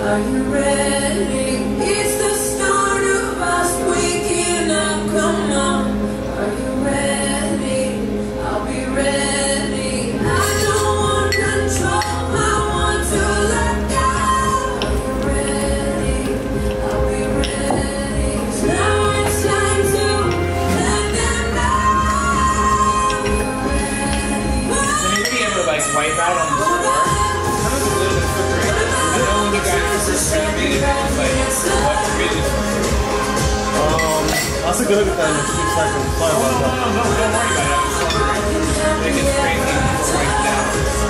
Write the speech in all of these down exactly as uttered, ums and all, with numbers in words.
Are you ready? It's the start of us waking up. Come on. Are you ready? I'll be ready. I don't want control. I want to let go. Are you ready? I'll be ready. Now it's time to let them know. So maybe ever like wipe out on the floor? How does it live in the refrigerator? I know when you guys first renovated it, it's like, what really? Um, that's a good thing. It keeps like on fire. No, no, no, no, don't worry about it. I'm just wondering. It gets crazy when people write it down.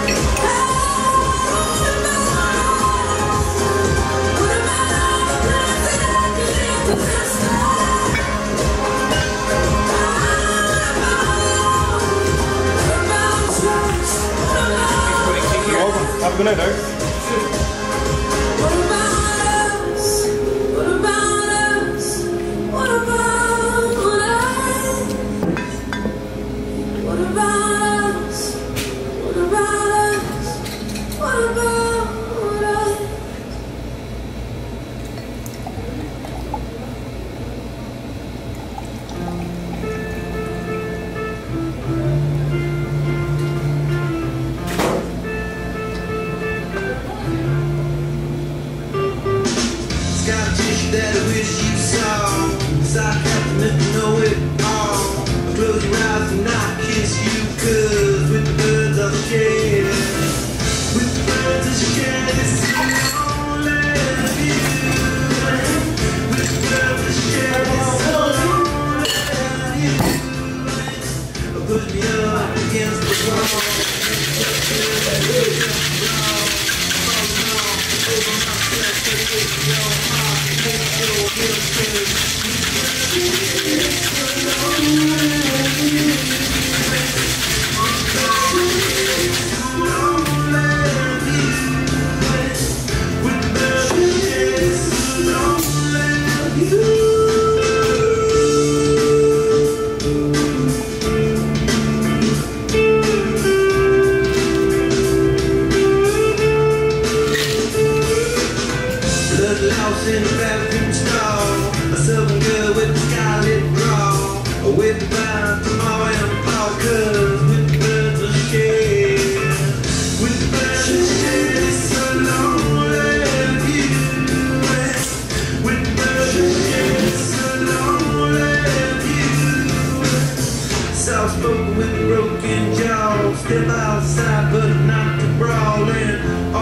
Welcome. Have a good night, Derek. What about us? What about us? What about us? What about us? What about us? What about us? Got a tissue that I wish you saw. Cause I have to know it all. Close your eyes and I'll kiss you. Cause with the birds I'll share. With the birds I'll share this lonely view. With the birds I'll share this lonely view. Put me up against the wall. Blood louse in a bathroom stall. A southern girl with a scarlet draw. With the vine tomorrow and Paul. Cause with the birds of share. With the birds of share. It's so lonely view. With the birds of share. It's so lonely view. Soft spoken with a broken jaw. Step outside but not to brawl in.